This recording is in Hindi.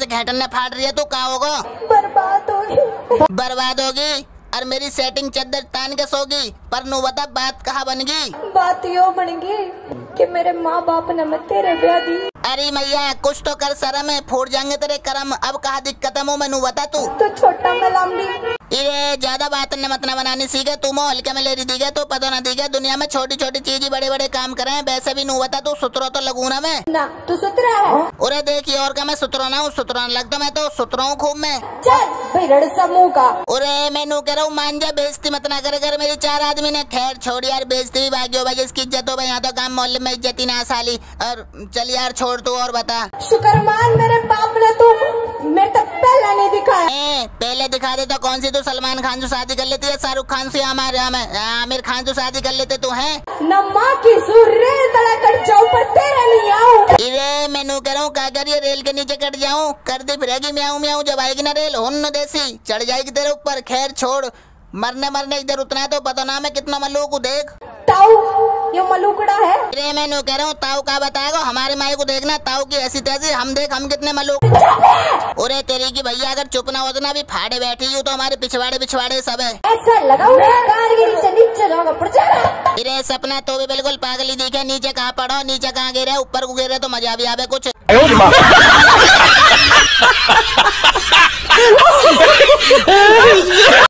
से घेटन ने फाड़ रही है, तो क्या होगा? बर्बाद होगी। बर्बाद होगी और मेरी सेटिंग चद्दर तान के सोगी। पर नु बता बात कहाँ बनेगी? बात यो बनेगी कि मेरे माँ बाप ने मैं तेरे ब्याह दी। अरे मैया कुछ तो कर शर्म है, फूट जाएंगे तेरे कर्म। अब कहा दिक्कत है मुँह में, नु बता तू। तो छोटा मैं लंबी। इरे ज्यादा बात ने मत ना बनानी सीखे तू। मोह हल्के में ले रही दी गए तो पता ना दी गए। दुनिया में छोटी छोटी चीज बड़े बड़े काम करे हैं। वैसे भी नु बता तू सुतरो तो लगू ना मैं ना। तू सुतरा है? अरे देखिए और का मैं सुतरो ना हूँ, सुतरो लगता मैं तो सुतरो हूँ खूब मैं। चल भाई रड़ सा मुँह का। अरे मैं नु कह रहा हूँ मान जा, बेइज्जती मत ना करे कर मेरी 4 आदमी ने। खैर छोड़ यार, बेइज्जती भी भाग्य हो भाई, इसकी इज्जत हो भाई। यहाँ तो काम मोहल्ले में इज्जत ही ना साली। और चल यार छोड़ तू और बता। शुक्र मान मेरे बाप ने तू मेरे तक पहला नहीं दिखाया। पहले दिखा दे तो कौन सी तू सलमान खान से शादी कर लेती है, शाहरुख खान से, आमिर खान से शादी कर लेते तू है? न माँ की सूर्य तला कर जाऊं पर तेरे नहीं आऊं। इरे मैं कह रहा हूँ क्या करिए, रेल के नीचे कट जाऊं, कर दे फिरेगी म्याऊं म्याऊं। जब आएगी ना रेल हुन देसी चढ़ जाएगी तेरे ऊपर। खैर छोड़, मरने इधर उतना है तो पता ना मैं कितना मल्लू को देख। ताऊ ये मलूकड़ा है। अरे मैं कह रहा हूँ ताऊ का बताएगा, हमारे माई को देखना ताऊ की ऐसी तैसी, हम देख हम कितने मलूक। अरे तेरी की भैया अगर चुप ना होता ना भी फाड़े बैठी हूँ तो हमारे पिछवाड़े सब है। ऐसा लगा नीचे जाओगा। अरे सपना तो भी बिल्कुल पागली दिखे। नीचे कहाँ पड़ो, नीचे कहाँ गिरे, ऊपर को गिरे तो मजा भी आवे कुछ।